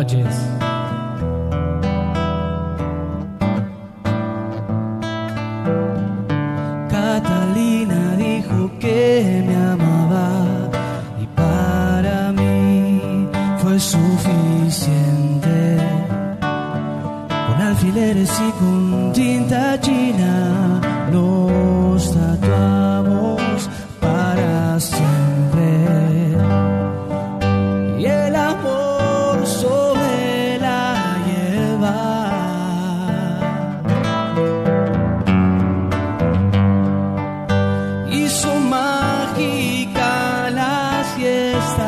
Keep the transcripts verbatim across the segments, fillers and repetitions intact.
noches. Catalina dijo que me amaba y para mí fue suficiente. Con alfileres y con tinta china nos tatuamos para siempre. Y el amor sobre la hierba hizo mágica la siesta.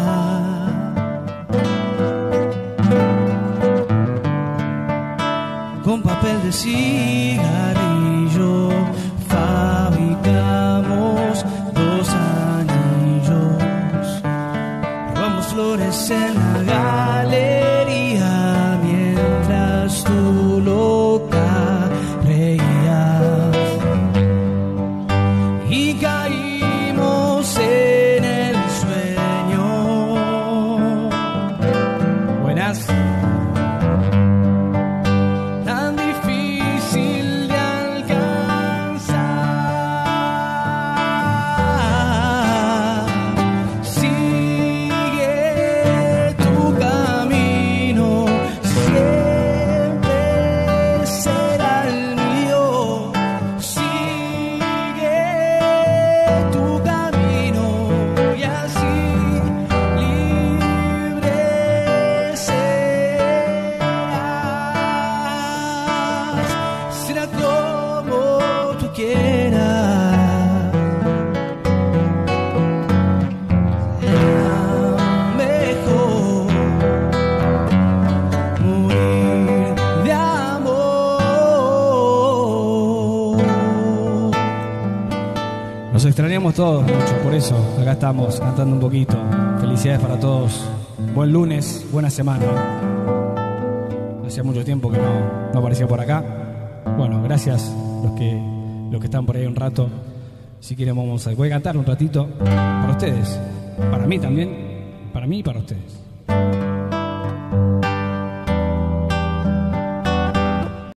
Con papel de cigarrillo fabricamos dos anillos. Robamos flores en la galería mientras tú loca reías. Y caímos en el sueño. Buenas. Tan difícil de alcanzar. Sigue tu camino, siempre será el mío. Sigue tu camino y así libre serás. Será como tú quieras. Será mejor morir de amor. Nos extrañamos todos mucho, por eso acá estamos cantando un poquito. Felicidades para todos. Buen lunes, buena semana. Hacía mucho tiempo que no, no aparecía por acá. Bueno, gracias los que, los que están por ahí un rato. Si quieren vamos a, voy a cantar un ratito para ustedes. Para mí también. Para mí y para ustedes.